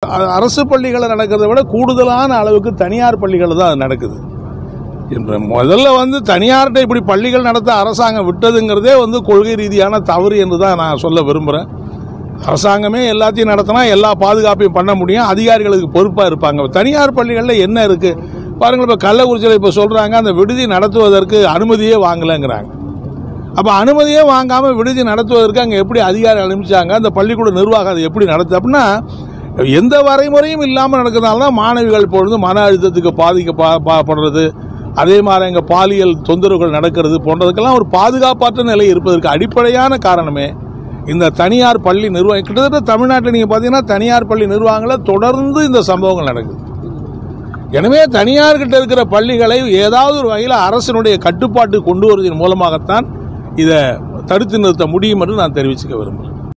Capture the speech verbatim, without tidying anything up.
அரசு பள்ளிகளில் நடக்கிறத விட கூடுதலான அளவுக்கு தனியார் பள்ளிகள் தான் அது நடக்குது. முதல்ல வந்து தனியார்கிட்ட இப்படி பள்ளிகள் நடத்த அரசாங்கம் விட்டதுங்கிறதே வந்து கொள்கை ரீதியான தவறு என்று தான் நான் சொல்ல விரும்புகிறேன். அரசாங்கமே எல்லாத்தையும் நடத்தினா எல்லா பாதுகாப்பையும் பண்ண முடியும், அதிகாரிகளுக்கு பொறுப்பாக இருப்பாங்க. தனியார் பள்ளிகளில் என்ன இருக்கு பாருங்கள். இப்போ கள்ளக்குறிச்சியில் இப்போ சொல்றாங்க அந்த விடுதி நடத்துவதற்கு அனுமதியே வாங்கலைங்கிறாங்க. அப்போ அனுமதியே வாங்காமல் விடுதி நடத்துவதற்கு அங்கே எப்படி அதிகாரி அனுப்பிச்சாங்க? அந்த பள்ளிக்கூட நிர்வாகம் அதை எப்படி நடத்து அப்படின்னா எந்த வரைமுறையும் இல்லாமல் நடக்கிறதுனால தான் மாணவிகள் பொழுது மன அழுத்தத்துக்கு பாதிக்கப்படுறது, அதே மாதிரி அங்கே பாலியல் தொந்தரவுகள் நடக்கிறது போன்றதுக்கெல்லாம் ஒரு பாதுகாப்பற்ற நிலை இருப்பதற்கு அடிப்படையான காரணமே இந்த தனியார் பள்ளி நிர்வாகம். கிட்டத்தட்ட தமிழ்நாட்டில் நீங்கள் பார்த்தீங்கன்னா தனியார் பள்ளி நிர்வாகங்களில் தொடர்ந்து இந்த சம்பவங்கள் நடக்குது. எனவே தனியார் கிட்ட இருக்கிற பள்ளிகளை ஏதாவது ஒரு வகையில் அரசினுடைய கட்டுப்பாட்டு கொண்டு வருவதன் மூலமாகத்தான் இதை தடுத்து நிறுத்த முடியும் என்று நான் தெரிவிச்சுக்க விரும்புகிறேன்.